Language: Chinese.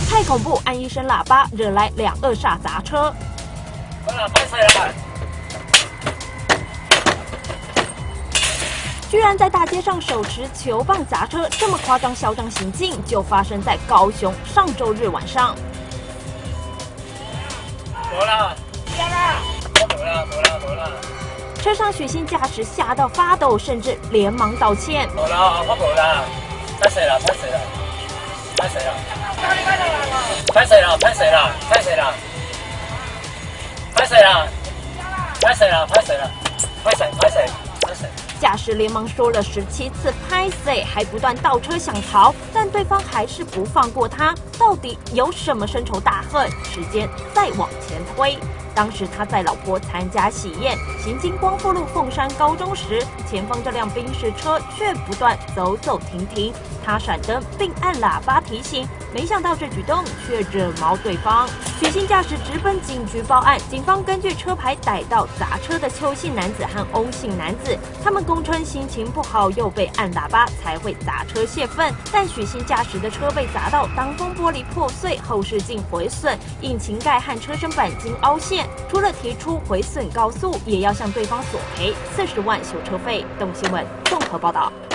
太恐怖，按一声喇叭惹来2恶煞砸车。居然在大街上手持球棒砸车，这么夸张嚣张行径，就发生在高雄上周日晚上。 没了，没了。 车上许姓驾驶吓到发抖，甚至连忙道歉。 没啦，我没啦，拍谁了？ 驾驶连忙说了17次拍谁，还不断倒车想逃，但对方还是不放过他。到底有什么深仇大恨？时间再往前推。当时他载老婆参加喜宴，行经光复路凤山高中时，前方这辆宾士车却不断走走停停，他闪灯并按喇叭提醒，没想到这举动却惹毛对方。许姓驾驶直奔警局报案，警方根据车牌逮到砸车的邱姓男子和翁姓男子，他们供称心情不好，又被按喇叭才会砸车泄愤。但许姓驾驶的车被砸到挡风玻璃破碎，后视镜毁损，引擎盖和车身板经凹陷。除了提出毁损告诉，也要向对方索赔40万修车费。动新闻综合报道。